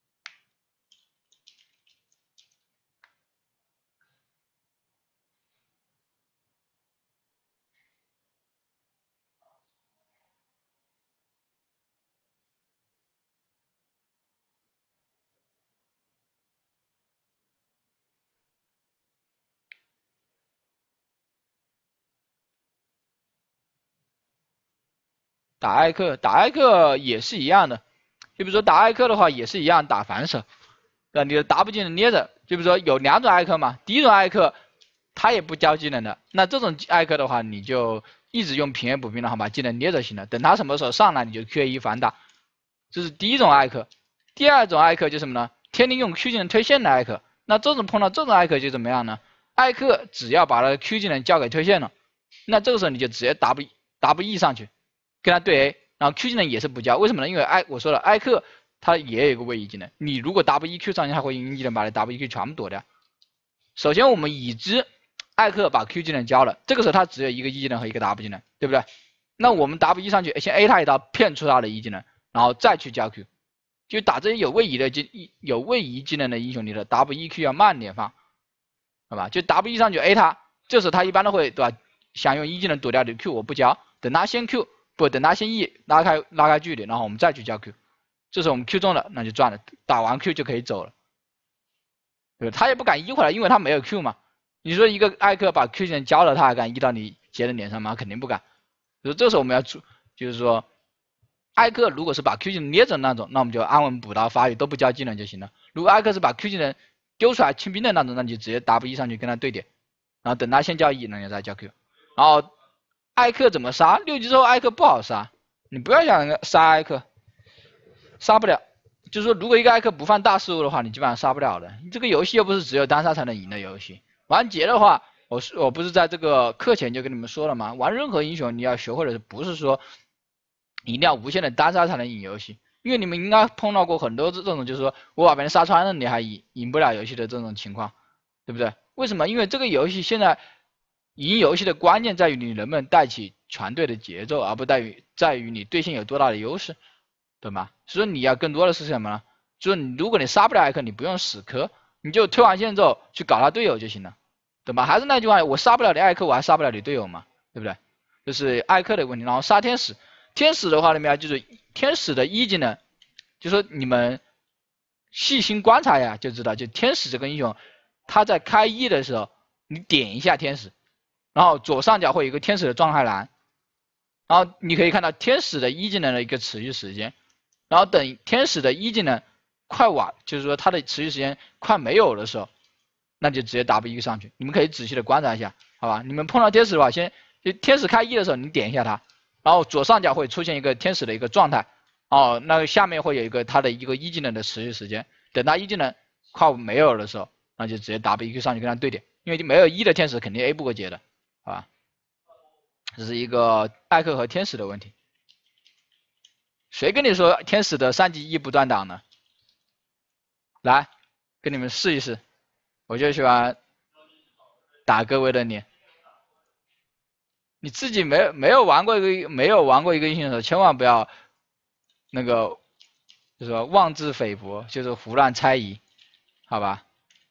打艾克，打艾克也是一样的，就比如说打艾克的话也是一样打反手，对吧？你的 W 技能捏着，就比如说有两种艾克嘛，第一种艾克它也不交技能的，那这种艾克的话你就一直用平 A 补兵的话把技能捏着行了，等他什么时候上来你就 Q A 一反打，这是第一种艾克。第二种艾克就是什么呢？天天用 Q 技能推线的艾克，那这种碰到这种艾克就怎么样呢？艾克只要把他的 Q 技能交给推线了，那这个时候你就直接 W W E 上去。跟他对 A， 然后 Q 技能也是不交，为什么呢？因为艾我说了，艾克他也有一个位移技能，你如果 W E Q 上去，他会用技能把你 W E Q 全部躲掉。首先我们已知艾克把 Q 技能交了，这个时候他只有一个 E 技能和一个 W 技能，对不对？那我们 W 上去先 A 他一刀，骗出他的 E 技能，然后再去交 Q， 就打这些有位移的技有位移技能的英雄，你的 W E Q 要慢点放，好吧？就 W 上去 A 他，这时候他一般都会对吧？想用 E 技能躲掉你的 Q， 我不交，等他先 Q。不，等他先 E 拉开拉开距离，然后我们再去交 Q， 这时候我们 Q 中了，那就赚了，打完 Q 就可以走了，对吧？他也不敢 E 回来，因为他没有 Q 嘛。你说一个艾克把 Q 技能交了，他还敢 E 到你杰的脸上吗？肯定不敢。所以这时候我们要注，就是说，艾克如果是把 Q 技能捏着那种，那我们就安稳补刀发育都不交技能就行了。如果艾克是把 Q 技能丢出来清兵的那种，那你就直接 W 上去跟他对点，然后等他先交 E， 那你再交 Q， 然后。艾克怎么杀？六级之后艾克不好杀，你不要想杀艾克，杀不了。就是说，如果一个艾克不犯大失误的话，你基本上杀不了的。这个游戏又不是只有单杀才能赢的游戏。玩劫的话，我是我不是在这个课前就跟你们说了吗？玩任何英雄你要学会的不是说一定要无限的单杀才能赢游戏，因为你们应该碰到过很多这种，就是说我把别人杀穿了，你还赢赢不了游戏的这种情况，对不对？为什么？因为这个游戏现在。赢游戏的关键在于你能不能带起全队的节奏，而不在于在于你对线有多大的优势，对吗？所以你要更多的是什么呢？就是你如果你杀不了艾克，你不用死磕，你就推完线之后去搞他队友就行了，对吧？还是那句话，我杀不了你艾克，我还杀不了你队友嘛，对不对？这是艾克的问题。然后杀天使，天使的话里面就是天使的一技能，就说你们细心观察呀就知道，就天使这个英雄，他在开一的时候，你点一下天使。然后左上角会有一个天使的状态栏，然后你可以看到天使的一技能的一个持续时间，然后等天使的一技能快完，就是说它的持续时间快没有的时候，那就直接 W 一上去。你们可以仔细的观察一下，好吧？你们碰到天使的话，先就天使开一的时候，你点一下它，然后左上角会出现一个天使的一个状态，哦，那下面会有一个它的一个一技能的持续时间，等它一技能快没有的时候，那就直接 W 一上去跟它对点，因为没有一的天使肯定 A 不过劫的。好吧，这是一个艾克和天使的问题。谁跟你说天使的三级一不断档呢？来，跟你们试一试。我就喜欢打各位的脸。你自己没有没有玩过一个没有玩过一个英雄的时候，千万不要那个就是说妄自菲薄，就是胡乱猜疑，好吧？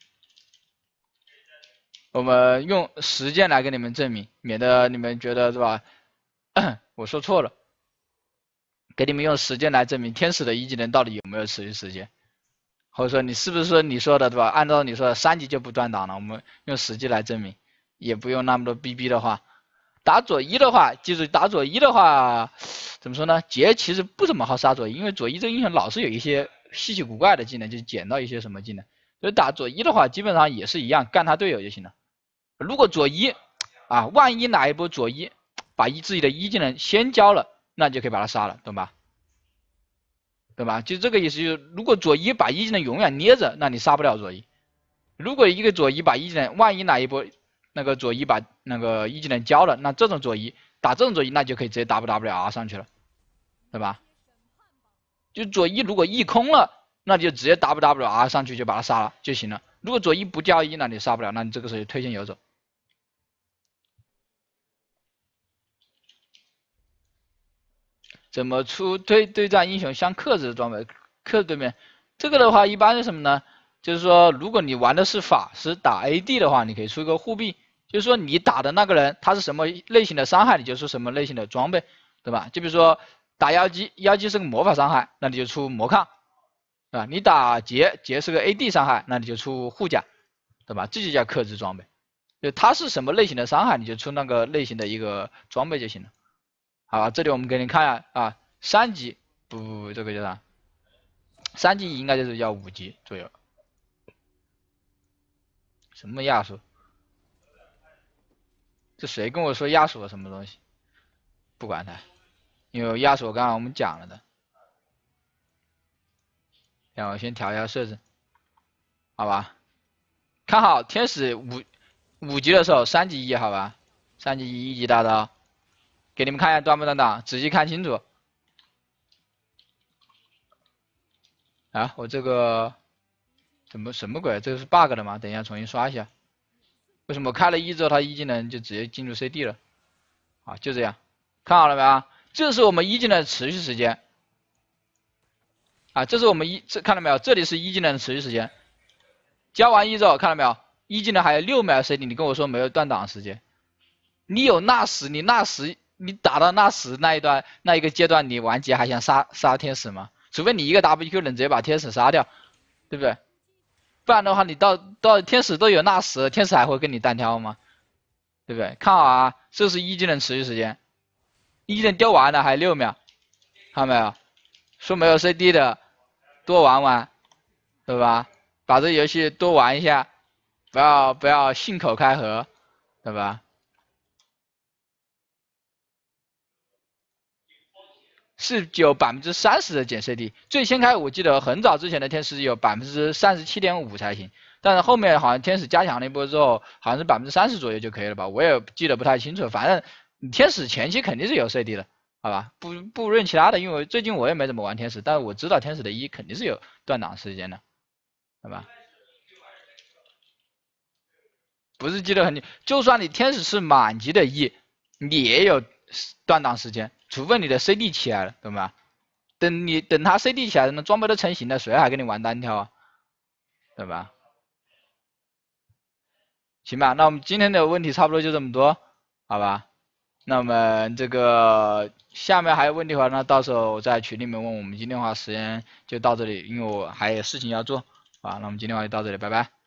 我们用实践来给你们证明，免得你们觉得是吧？我说错了，给你们用实践来证明天使的一技能到底有没有持续时间，或者说你是不是说你说的对吧？按照你说的三级就不断档了，我们用实际来证明，也不用那么多逼逼的话。打左一的话，记住打左一的话，怎么说呢？劫其实不怎么好杀左一，因为左一这个英雄老是有一些稀奇古怪的技能，就捡到一些什么技能。所以打左一的话，基本上也是一样，干他队友就行了。如果左一啊，万一哪一波左一把一自己的一技能先交了，那就可以把他杀了，懂吧？对吧？就这个意思，就是如果左一把一技能永远捏着，那你杀不了左一。如果一个左一把一技能，万一哪一波那个左一把那个一技能交了，那这种左一打这种左一，那就可以直接 W W R 上去了，对吧？就左一如果一空了，那就直接 W W R 上去就把他杀了就行了。如果左一不交一，那你杀不了，那你这个时候就推线游走。 怎么出对对战英雄相克制的装备，克制对面。这个的话一般是什么呢？就是说，如果你玩的是法师打 A D 的话，你可以出一个护臂，就是说你打的那个人他是什么类型的伤害，你就出什么类型的装备，对吧？就比如说打妖姬，妖姬是个魔法伤害，那你就出魔抗，啊，你打劫，劫是个 A D 伤害，那你就出护甲，对吧？这就叫克制装备，就它是什么类型的伤害，你就出那个类型的一个装备就行了。好吧，这里我们给你看一下啊，三级不不不，这个叫啥？三级应该就是要五级左右。什么亚索？这谁跟我说亚索什么东西？不管它，因为亚索刚刚我们讲了的。让我先调一下设置，好吧？看好天使五五级的时候，三级一，好吧？三级一，一级大刀，给你们看一下断不断档，仔细看清楚。啊，我这个怎么什么鬼？这个是 bug 的吗？等一下重新刷一下。为什么开了一之后，它一技能就直接进入 C D 了？啊，就这样，看好了没有？这是我们一技能的持续时间。啊，这是我们一这看到没有？这里是一技能的持续时间。交完一之后，看到没有？一技能还有六秒 C D， 你跟我说没有断档时间。你有纳什，你纳什，你打到纳什那一段那一个阶段，你完结还想杀杀天使吗？除非你一个 W Q 能直接把天使杀掉，对不对？不然的话，你到到天使都有纳什，天使还会跟你单挑吗？对不对？看好啊，这是一技能持续时间，一技能丢完了还有六秒，看到没有？说没有 C D 的，多玩玩，对吧？把这游戏多玩一下，不要不要信口开河，对吧？是有百分之三十的减 C D， 最先开我记得很早之前的天使有百分之三十七点五才行，但是后面好像天使加强了一波之后，好像是百分之三十左右就可以了吧？我也记得不太清楚，反正天使前期肯定是有 C D 的，好吧？不不论其他的，因为最近我也没怎么玩天使，但是我知道天使的一肯定是有断档时间的，好吧？不是记得很清，就算你天使是满级的 E， 你也有断档时间，除非你的 C D 起来了，懂吗？等你等他 C D 起来，那装备都成型了，谁还跟你玩单挑啊？对吧？行吧，那我们今天的问题差不多就这么多，好吧？那我们这个下面还有问题的话，那到时候在群里面问我们。今天的话时间就到这里，因为我还有事情要做，啊，那我们今天的话就到这里，拜拜。